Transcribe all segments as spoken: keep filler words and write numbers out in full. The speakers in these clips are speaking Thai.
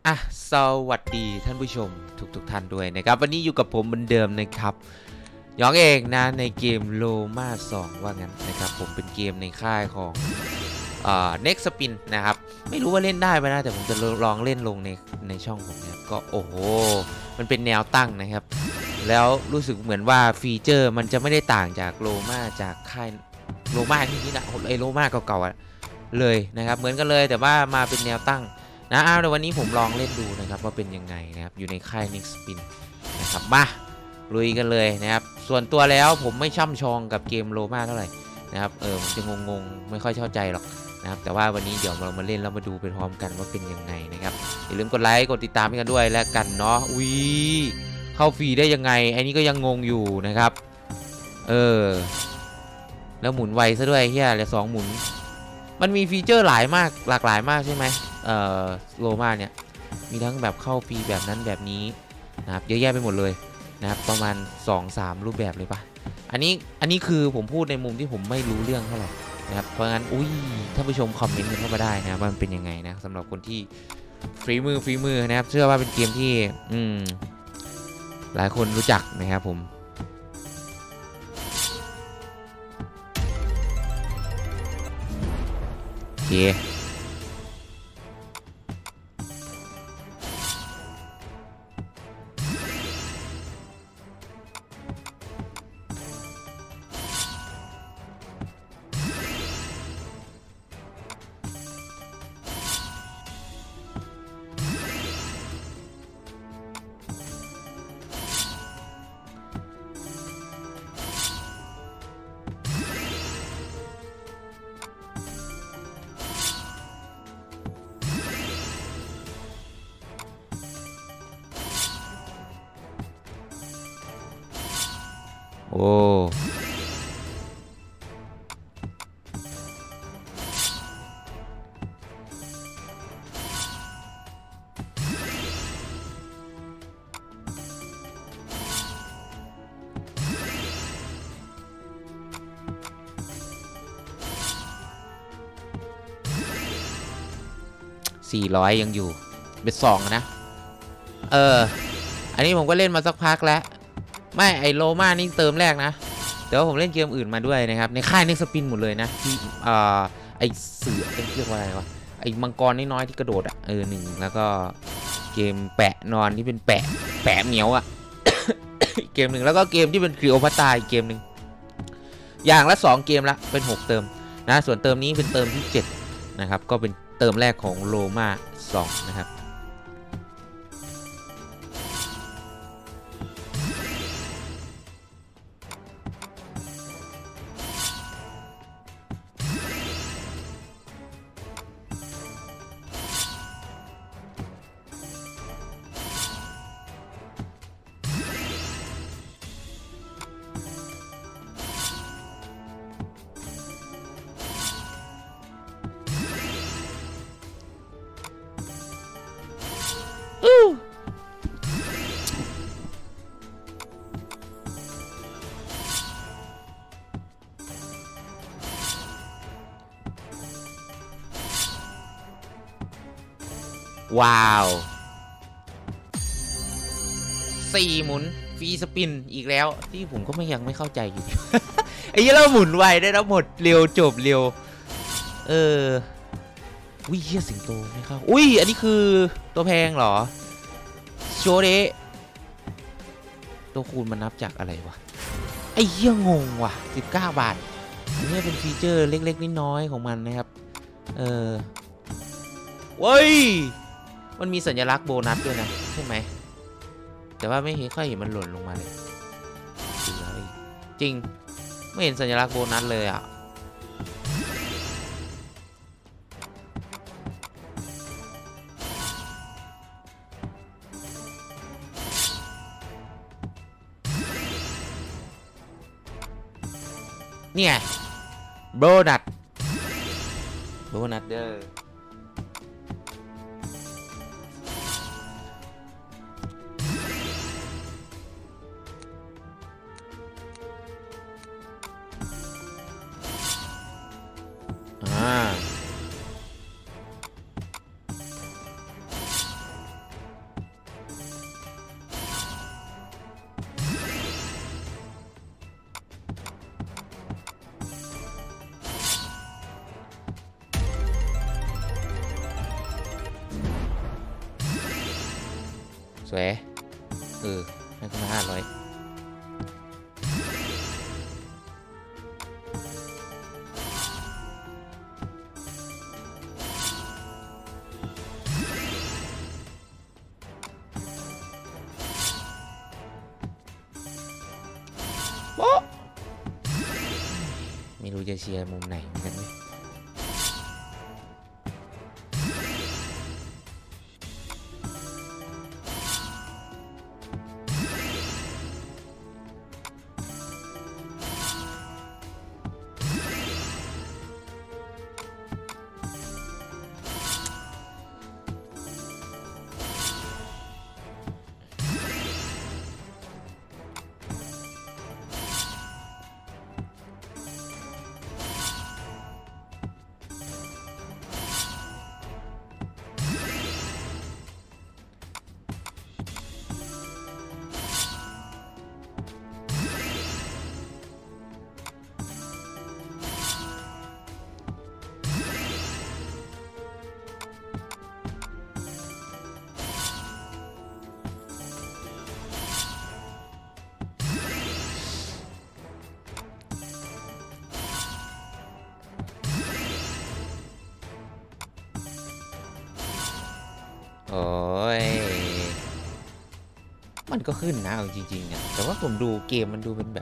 อ่ะสวัสดีท่านผู้ชมทุกๆ ท่านด้วยนะครับวันนี้อยู่กับผมเหมือนเดิมนะครับยองเองนะในเกมโลมาสองว่างั้นนะครับผมเป็นเกมในค่ายของเอ่อ Next Spin นะครับไม่รู้ว่าเล่นได้ไหมนะแต่ผมจะลองเล่นลงในในช่องผมนะครับก็โอ้โหมันเป็นแนวตั้งนะครับแล้วรู้สึกเหมือนว่าฟีเจอร์มันจะไม่ได้ต่างจากโลมาจากค่ายโลมาที่นี่นะไอโลมาเก่าๆเลยนะครับเหมือนกันเลยแต่ว่ามาเป็นแนวตั้งนะเอาในวันนี้ผมลองเล่นดูนะครับว่าเป็นยังไงนะครับอยู่ในค่าย Next Spin นะครับมาลุยกันเลยนะครับส่วนตัวแล้วผมไม่ช่ำชองกับเกมโลมาเท่าไหร่นะครับเออผมจะงงๆไม่ค่อยเข้าใจหรอกนะครับแต่ว่าวันนี้เดี๋ยวเรามาเล่นแล้วมาดูไปพร้อมกันว่าเป็นยังไงนะครับอย่าลืมกดไลค์กดติดตามให้กันด้วยแล้วกันเนาะอุ้ยเข้าฟรีได้ยังไงไอ้นี่ก็ยังงงอยู่นะครับเออแล้วหมุนไวซะด้วยเฮียเหลือสองหมุนมันมีฟีเจอร์หลายมากหลากหลายมากใช่ไหมเอ่อโลมาเนี่ยมีทั้งแบบเข้าฟรีแบบนั้นแบบนี้นะครับเยอะแยะไปหมดเลยนะครับประมาณ สองสาม รูปแบบเลยปะอันนี้อันนี้คือผมพูดในมุมที่ผมไม่รู้เรื่องเท่าไหร่นะครับเพราะงั้นอุ้ยท่านผู้ชมคอมเมนต์เข้ามาได้นะว่ามันเป็นยังไงนะสำหรับคนที่ฝีมือฝีมือนะครับเชื่อว่าเป็นเกมที่อืมหลายคนรู้จักนะครับผมโอเคโอ้สี่ร้อยยังอยู่เป็นสองนะเอออันนี้ผมก็เล่นมาสักพักแล้วไม่ไอโลมานี่เติมแรกนะแต่ว่าผมเล่นเกมอื่นมาด้วยนะครับในค่ายNext Spinหมดเลยนะที่เอ่อไอเสือเรียกว่าอะไรวะไอมังกรน้อยๆที่กระโดดอ่ะเออหนึ่งแล้วก็เกมแปะนอนที่เป็นแปะแปะเหมียวอ่ะ เกมหนึ่งแล้วก็เกมที่เป็นคลีโอพัตราอีกเกมหนึ่งอย่างละสองเกมละเป็นหกเติมนะส่วนเติมนี้เป็นเติมที่เจ็ดนะครับก็เป็นเติมแรกของโลมาสองนะครับว้าวสี่หมุนฟรีสปินอีกแล้วที่ผมก็ไม่ยังไม่เข้าใจอยู่ ไอ้ยี่เราหมุนไวได้แล้วหมดเร็วจบเร็วเอออุ้ยเฮียสิงโตไม่เข้าอุ้ยอันนี้คือตัวแพงเหรอโชเดะตัวคูณมันนับจากอะไรวะไอ้เฮียงงว่ะสิบเก้าบาทอันนี้เป็นฟีเจอร์เล็กๆน้อยๆของมันนะครับเออเว้ยมันมีสัญลักษณ์โบนัสด้วยนะใช่ไหมแต่ว่าไม่เห็นค่อยเห็นมันหล่นลงมาเลยจริงไม่เห็นสัญลักษณ์โบนัสเลยอ่ะเนี่ยโบนัสโบนัสเด้อสวยเออให้ขึ้นมาห้าร้อยโป๊ะไม่รู้จะเชียร์มุมไหนเหมือนกันไหมโอ้ยมันก็ขึ้นนะจริงๆเนี่ยแต่ว่าผมดูเกมมันดูเป็นแบบ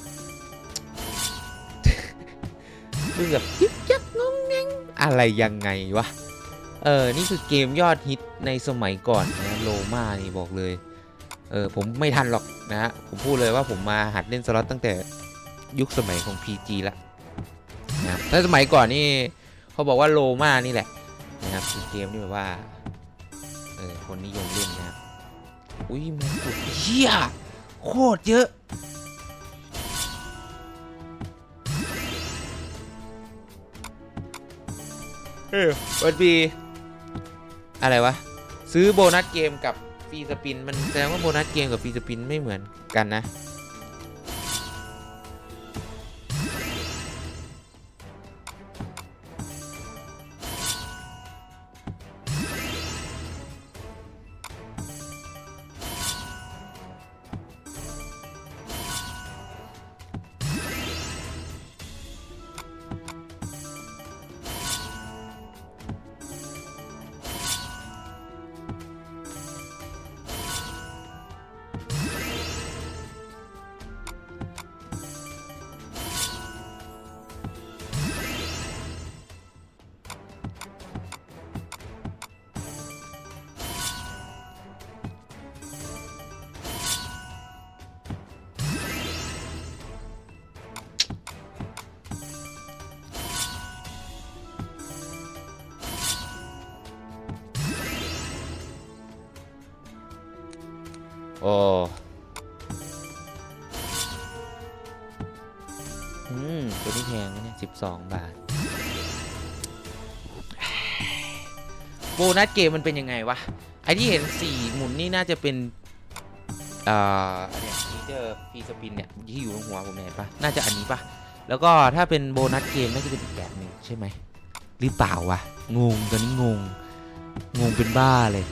ดูแบบยึกยักงงแงงอะไรยังไงวะเออนี่คือเกมยอดฮิตในสมัยก่อนนะโลมานี่บอกเลยเออผมไม่ทันหรอกนะฮะผมพูดเลยว่าผมมาหัดเล่นสล็อตตั้งแต่ยุคสมัยของ พี จี ละนะถ้าสมัยก่อนนี่เขาบอกว่าโลมานี่แหละนะครับคือเกมที่แบบว่าเออคนนิยมเล่นนะครับอุ้ยมันกดเหี้ยโคตรเยอะเออวันปีอะไรวะซื้อโบนัสเกมกับฟรีสปินมันแสดงว่าโบนัสเกมกับฟรีสปินไม่เหมือนกันนะโอ้อืมตัวนี้แพงนะเนี่ยสิบสองบาทโบนัสเกมมันเป็นยังไงวะไอที่เห็นสี่หมุนนี่น่าจะเป็นอ่าเนี่ยฟีเจอร์ฟรีสปินเนี่ยที่อยู่บนหัวผมเนี่ยปะน่าจะอันนี้ปะแล้วก็ถ้าเป็นโบนัสเกมน่าจะเป็นอีกแบบหนึ่งใช่ไหมหรือเปล่าวะงงตอนนี้งงงงเป็นบ้าเลย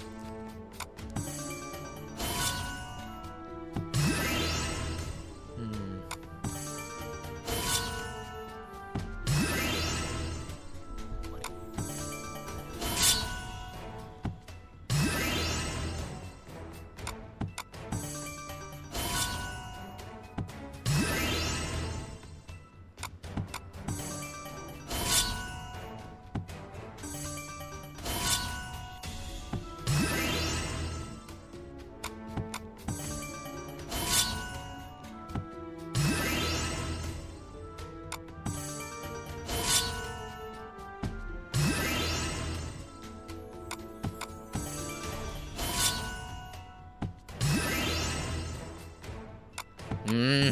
อืม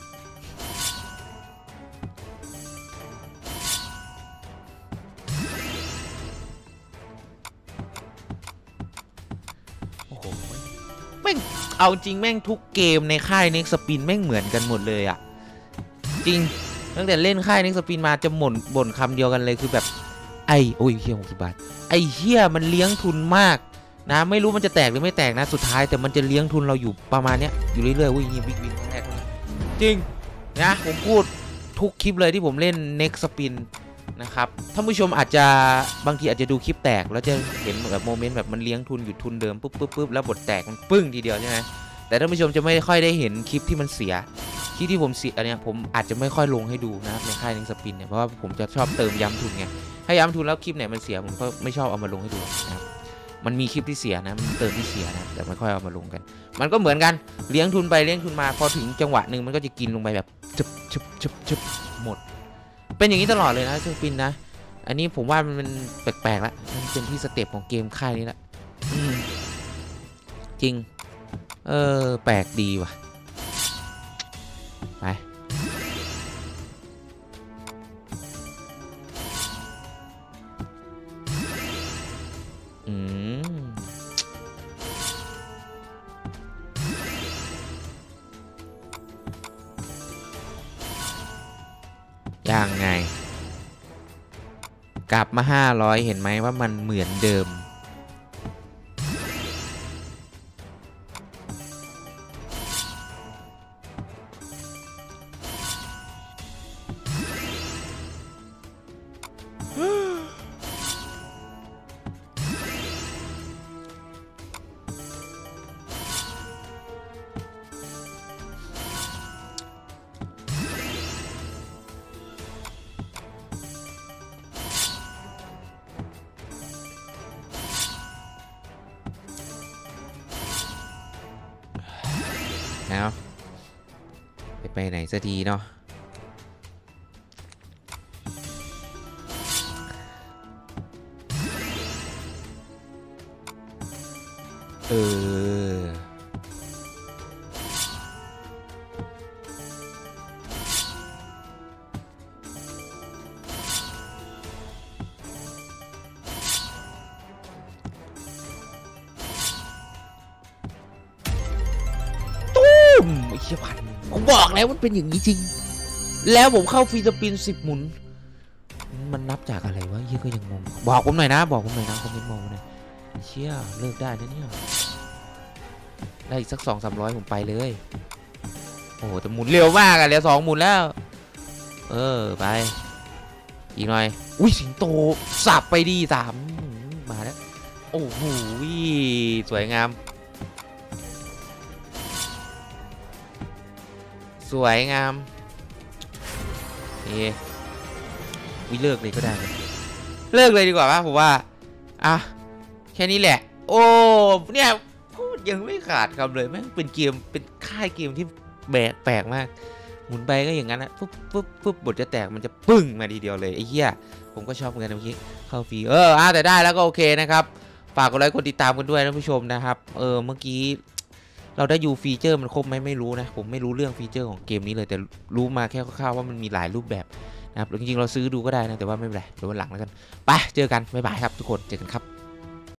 โอ้โหแม่งเอาจริงแม่งทุกเกมในค่ายเน็กสปินแม่งเหมือนกันหมดเลยอ่ะจริงตั้งแต่เล่นค่ายเน็กสปินมาจะบ่นบ่นคำเดียวกันเลยคือแบบไอ้โอ้ยเฮียหกสิบบาทไอ้เฮียมันเลี้ยงทุนมากนะไม่รู้มันจะแตกหรือไม่แตกนะสุดท้ายแต่มันจะเลี้ยงทุนเราอยู่ประมาณเนี้ยอยู่เรื่อยๆอุ้ยนี่บิ๊กวินครั้งแรกจริงนะผมพูดทุกคลิปเลยที่ผมเล่น Next Spin นะครับท่านผู้ชมอาจจะบางทีอาจจะดูคลิปแตกแล้วจะเห็นแบบโมเมนต์แบบมันเลี้ยงทุนอยู่ทุนเดิมปุ๊บปุ๊บปุ๊บแล้วบทแตกมันปึ้งทีเดียวใช่ไหมแต่ท่านผู้ชมจะไม่ค่อยได้เห็นคลิปที่มันเสียคลิปที่ผมเสียอันเนี้ยผมอาจจะไม่ค่อยลงให้ดูนะครับในค่าย Next Spin เนี่ยเพราะว่าผมจะชอบเติมย้ำทุนไงถ้าย้ำทุนแล้วคลิปไหนมันเสียผมก็ไม่ชอบเอามาลงให้ดูนะครับมันมีคลิปที่เสียนะมันเติมที่เสียนะแต่ไม่ค่อยเอามาลงกันมันก็เหมือนกันเลี้ยงทุนไปเลี้ยงทุนมาพอถึงจังหวะหนึ่งมันก็จะกินลงไปแบบจุบจุบจุบจุบหมดเป็นอย่างนี้ตลอดเลยนะสปินนะอันนี้ผมว่ามันแปลกๆแล้วมันเป็นที่สเต็ปของเกมค่ายนี้ละจริงเออแปลกดีว่ะไปอืมยังไงกลับมาห้าร้อยเห็นไหมว่ามันเหมือนเดิมแล้วไปไหนสักทีเนาะเออไอ้เชี่ยพันผมบอกแล้วมันเป็นอย่างนี้จริงแล้วผมเข้าฟรีสปินสิบหมุนมันนับจากอะไรวะเฮียก็ยังงงบอกผมหน่อยนะบอกผมหน่อยนะคอมเมนต์บอกผมหน่อยเชี่ยเลิกได้นะเนี่ยได้อีกสักสองสามร้อยผมไปเลยโอ้โหแต่หมุนเร็วมากอะเหลือสองหมุนแล้วเออไปอีกหน่อยอุ้ยสิงโตสับไปดีสามมาแล้วโอ้โหสวยงามสวยงามเอ๊ะวิเลิกเลยก็ได้เลิกเลยดีกว่าป่ะผมว่าอ่ะแค่นี้แหละโอ้เนี่ยพูดยังไม่ขาดคำเลยแม่งเป็นเกมเป็นค่ายเกมที่แปลกแปลกมากหมุนไปก็อย่างนั้นนะปุ๊บปุ๊บปุ๊บบทจะแตกมันจะปึ้งมาทีเดียวเลยไอ้เหี้ยผมก็ชอบเหมือนกันเมื่อกี้เข้าฟรีเอออ่ะแต่ได้แล้วก็โอเคนะครับฝากกดไลค์กดติดตามกันด้วยท่านผู้ชมนะครับเออเมื่อกี้เราได้ยูฟีเจอร์มันครบไหมไม่รู้นะผมไม่รู้เรื่องฟีเจอร์ของเกมนี้เลยแต่รู้มาแค่คร่าวๆว่ามันมีหลายรูปแบบนะครับจริงๆเราซื้อดูก็ได้นะแต่ว่าไม่เป็นไรเดี๋ยววันหลังแล้วกันไปเจอกันบ๊ายบายครับทุกคนเจอกันครับ